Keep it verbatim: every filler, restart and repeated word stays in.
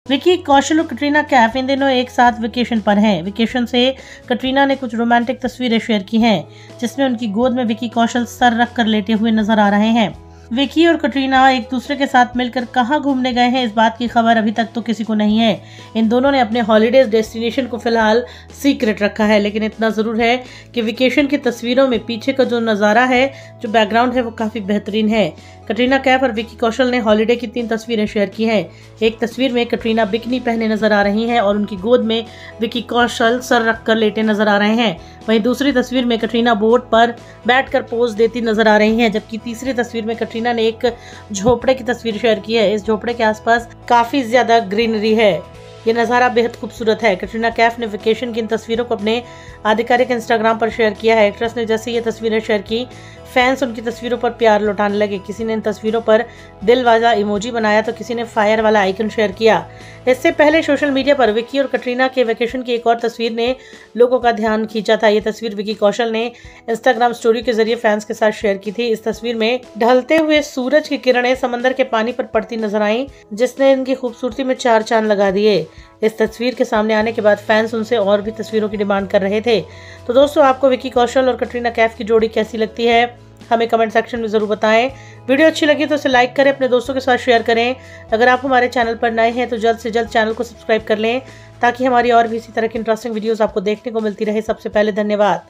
विकी कौशल और कटरीना कैफ इन दिनों एक साथ वेकेशन पर हैं। वेकेशन से कटरीना ने कुछ रोमांटिक तस्वीरें शेयर की हैं, जिसमें उनकी गोद में विकी कौशल सर रख कर लेटे हुए नजर आ रहे हैं। विकी और कटरीना एक दूसरे के साथ मिलकर कहां घूमने गए हैं, इस बात की खबर अभी तक तो किसी को नहीं है। इन दोनों ने अपने हॉलीडेज डेस्टिनेशन को फिलहाल सीक्रेट रखा है, लेकिन इतना जरूर है कि वेकेशन की तस्वीरों में पीछे का जो नज़ारा है, जो बैकग्राउंड है, वो काफी बेहतरीन है। कटरीना कैफ और विकी कौशल ने हॉलीडे की तीन तस्वीरें शेयर की हैं। एक तस्वीर में कटरीना बिकनी पहने नजर आ रही हैं और उनकी गोद में विकी कौशल सर रखकर लेटे नजर आ रहे हैं। वहीं दूसरी तस्वीर में कटरीना बोट पर बैठकर पोज देती नजर आ रही हैं, जबकि तीसरी तस्वीर में कटरीना ने एक झोपड़े की तस्वीर शेयर की है। इस झोपड़े के आसपास काफी ज्यादा ग्रीनरी है। ये नज़ारा बेहद खूबसूरत है। कटरीना कैफ ने वेकेशन की इन तस्वीरों को अपने आधिकारिक इंस्टाग्राम पर शेयर किया है। एक्ट्रेस ने जैसे ये तस्वीरें शेयर की, फैंस उनकी तस्वीरों पर प्यार लौटाने लगे। किसी ने इन तस्वीरों पर दिल वाला इमोजी बनाया तो किसी ने फायर वाला आइकन शेयर किया। इससे पहले सोशल मीडिया पर विकी और कटरीना के वेकेशन की एक और तस्वीर ने लोगों का ध्यान खींचा था। ये तस्वीर विकी कौशल ने इंस्टाग्राम स्टोरी के जरिए फैंस के साथ शेयर की थी। इस तस्वीर में ढलते हुए सूरज की किरणें समंदर के पानी पर पड़ती नजर आई, जिसने इनकी खूबसूरती में चार चांद लगा दिए। इस तस्वीर के सामने आने के बाद फैंस उनसे और भी तस्वीरों की डिमांड कर रहे थे। तो दोस्तों, आपको विकी कौशल और कटरीना कैफ की जोड़ी कैसी लगती है, हमें कमेंट सेक्शन में जरूर बताएं। वीडियो अच्छी लगी तो इसे लाइक करें, अपने दोस्तों के साथ शेयर करें। अगर आप हमारे चैनल पर नए हैं तो जल्द से जल्द चैनल को सब्सक्राइब कर लें, ताकि हमारी और भी इसी तरह की इंटरेस्टिंग वीडियोस आपको देखने को मिलती रहे सबसे पहले। धन्यवाद।